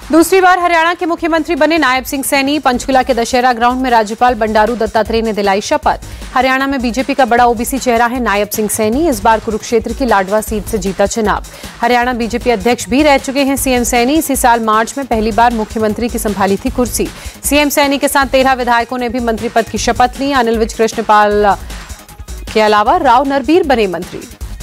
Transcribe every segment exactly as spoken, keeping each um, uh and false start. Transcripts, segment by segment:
दूसरी बार हरियाणा के मुख्यमंत्री बने नायब सिंह सैनी। पंचकुला के दशहरा ग्राउंड में राज्यपाल बंडारू दत्तात्रेय ने दिलाई शपथ। हरियाणा में बीजेपी का बड़ा ओबीसी चेहरा है नायब सिंह सैनी। इस बार कुरुक्षेत्र की लाडवा सीट से जीता चुनाव। हरियाणा बीजेपी अध्यक्ष भी रह चुके हैं सीएम सैनी। इसी साल मार्च में पहली बार मुख्यमंत्री की संभाली थी कुर्सी। सीएम सैनी के साथ तेरह विधायकों ने भी मंत्री पद की शपथ ली। अनिल विज कृष्णपाल के अलावा राव नरबीर बने मंत्री।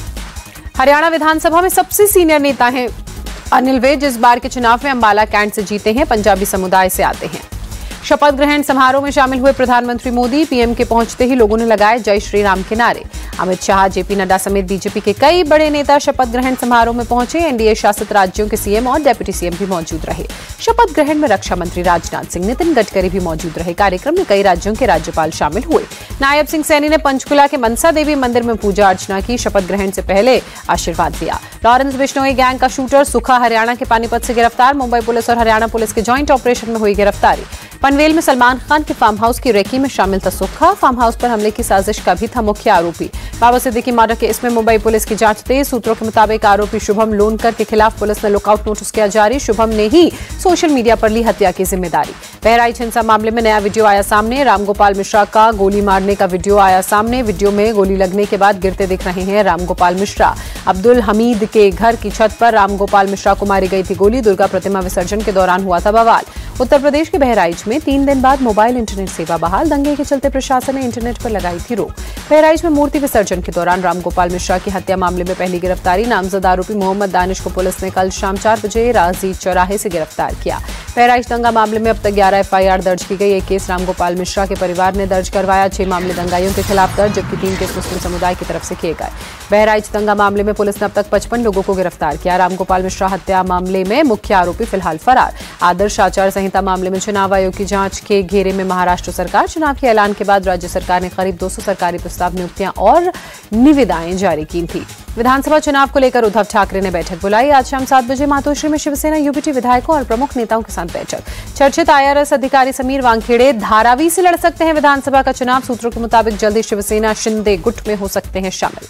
हरियाणा विधानसभा में सबसे सीनियर नेता हैं अनिल विज। इस बार के चुनाव में अंबाला कैंट से जीते हैं। पंजाबी समुदाय से आते हैं। शपथ ग्रहण समारोह में शामिल हुए प्रधानमंत्री मोदी। पीएम के पहुंचते ही लोगों ने लगाए जय श्री राम के नारे। अमित शाह, जेपी नड्डा समेत बीजेपी के कई बड़े नेता शपथ ग्रहण समारोह में पहुंचे। एनडीए शासित राज्यों के सीएम और डेप्यूटी सीएम भी मौजूद रहे। शपथ ग्रहण में रक्षा मंत्री राजनाथ सिंह, नितिन गडकरी भी मौजूद रहे। कार्यक्रम में कई राज्यों के राज्यपाल शामिल हुए। नायब सिंह सैनी ने पंचकुला के मनसा देवी मंदिर में पूजा अर्चना की। शपथ ग्रहण से पहले आशीर्वाद लिया। लॉरेंस बिश्नोई गैंग का शूटर सुखा हरियाणा के पानीपत से गिरफ्तार। मुंबई पुलिस और हरियाणा पुलिस के ज्वाइंट ऑपरेशन में हुई गिरफ्तारी। पनवेल में सलमान खान के फार्म हाउस की रेकी में शामिल था सुखा। फार्म हाउस पर हमले की साजिश का भी था मुख्य आरोपी। बाबा सिद्दीकी मर्डर केस में मुंबई पुलिस की जांच तेज। सूत्रों के मुताबिक आरोपी शुभम लोनकर के खिलाफ पुलिस ने लुकआउट नोटिस किया जारी। शुभम ने ही सोशल मीडिया पर ली हत्या की जिम्मेदारी। बहराइच हिंसा मामले में नया वीडियो आया सामने। रामगोपाल मिश्रा का गोली मारने का वीडियो आया सामने। वीडियो में गोली लगने के बाद गिरते दिख रहे हैं रामगोपाल मिश्रा। अब्दुल हमीद के घर की छत पर रामगोपाल मिश्रा को मारी गई थी गोली। दुर्गा प्रतिमा विसर्जन के दौरान हुआ था बवाल। उत्तर प्रदेश के बहराइच में तीन दिन बाद मोबाइल इंटरनेट सेवा बहाल। दंगे के चलते प्रशासन ने इंटरनेट पर लगाई थी रोक। बहराइच में मूर्ति विसर्जन के दौरान रामगोपाल मिश्रा की हत्या मामले में पहली गिरफ्तारी। नामजद आरोपी मोहम्मद दानिश को पुलिस ने कल शाम चार बजे राजीव चौराहे से गिरफ्तार किया। बहराइच दंगा मामले में अब तक ग्यारह एफआईआर दर्ज की गई। एक केस रामगोपाल मिश्रा के परिवार ने दर्ज करवाया। छह मामले दंगाइयों के खिलाफ दर्ज, जबकि तीन केस मुस्लिम समुदाय की तरफ से किए गए। बहराइच दंगा मामले में पुलिस ने अब तक पचपन लोगों को गिरफ्तार किया। रामगोपाल मिश्रा हत्या मामले में मुख्य आरोपी फिलहाल फरार। आदर्श आचार संहिता मामले में चुनाव आयोग की जांच के घेरे में महाराष्ट्र सरकार। चुनाव के ऐलान के बाद राज्य सरकार ने करीब दो सौ सरकारी प्रस्ताव, नियुक्तियां और निविदाएं जारी की थी। विधानसभा चुनाव को लेकर उद्धव ठाकरे ने बैठक बुलाई। आज शाम सात बजे मातोश्री में शिवसेना यूबीटी विधायकों और प्रमुख नेताओं के साथ बैठक। चर्चित आईआरएस अधिकारी समीर वानखेड़े धारावी से लड़ सकते हैं विधानसभा का चुनाव। सूत्रों के मुताबिक जल्दी शिवसेना शिंदे गुट में हो सकते हैं शामिल।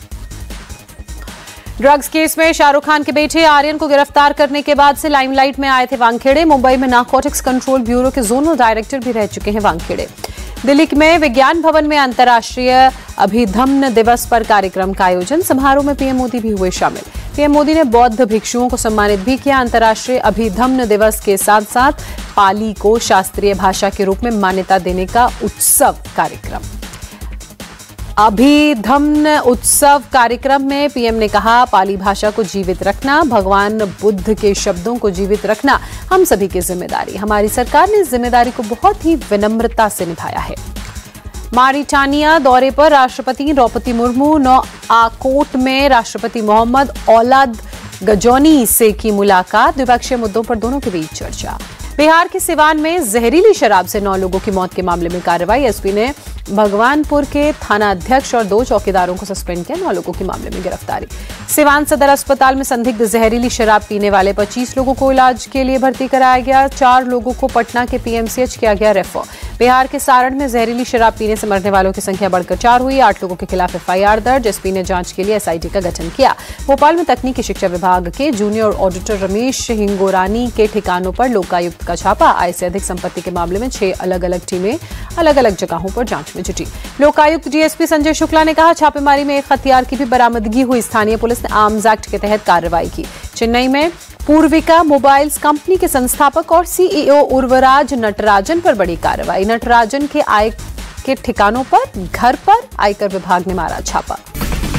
ड्रग्स केस में शाहरुख खान के बेटे आर्यन को गिरफ्तार करने के बाद से लाइमलाइट में आए थे वानखेड़े। मुंबई में नारकोटिक्स कंट्रोल ब्यूरो के जोनल डायरेक्टर भी रह चुके हैं वानखेड़े। दिल्ली में विज्ञान भवन में अंतर्राष्ट्रीय अभिधम्न दिवस पर कार्यक्रम का आयोजन। समारोह में पीएम मोदी भी हुए शामिल। पीएम मोदी ने बौद्ध भिक्षुओं को सम्मानित भी किया। अंतर्राष्ट्रीय अभिधम्न दिवस के साथ साथ पाली को शास्त्रीय भाषा के रूप में मान्यता देने का उत्सव कार्यक्रम। अभिधम्न उत्सव कार्यक्रम में पीएम ने कहा, पाली भाषा को जीवित रखना, भगवान बुद्ध के शब्दों को जीवित रखना हम सभी की जिम्मेदारी। हमारी सरकार ने इस जिम्मेदारी को बहुत ही विनम्रता से निभाया है। मारिटानिया दौरे पर राष्ट्रपति द्रौपदी मुर्मू। नौ आकोट में राष्ट्रपति मोहम्मद औलाद गजौनी से की मुलाकात। द्विपक्षीय मुद्दों पर दोनों के बीच चर्चा। बिहार के सिवान में जहरीली शराब से नौ लोगों की मौत के मामले में कार्रवाई। एसपी ने भगवानपुर के थाना अध्यक्ष और दो चौकीदारों को सस्पेंड किया। नौ लोगों के मामले में गिरफ्तारी। सिवान सदर अस्पताल में संदिग्ध जहरीली शराब पीने वाले पच्चीस लोगों को इलाज के लिए भर्ती कराया गया। चार लोगों को पटना के पीएमसीएच किया गया रेफर। बिहार के सारण में जहरीली शराब पीने से मरने वालों की संख्या बढ़कर चार हुई। आठ लोगों के खिलाफ एफआईआर दर्ज। एसपी ने जांच के लिए एसआईटी का गठन किया। भोपाल में तकनीकी शिक्षा विभाग के जूनियर ऑडिटर रमेश हिंगोरानी के ठिकानों पर लोकायुक्त का छापा। आय से अधिक संपत्ति के मामले में छह अलग अलग टीमें अलग अलग जगहों पर जांच में जुटी। लोकायुक्त डीएसपी संजय शुक्ला ने कहा, छापेमारी में एक हथियार की भी बरामदगी हुई। स्थानीय पुलिस ने आर्म्स एक्ट के तहत कार्रवाई की। चेन्नई में पूर्विका मोबाइल्स कंपनी के संस्थापक और सीईओ उर्वराज नटराजन पर बड़ी कार्रवाई। नटराजन के आय के ठिकानों पर, घर पर आयकर विभाग ने मारा छापा।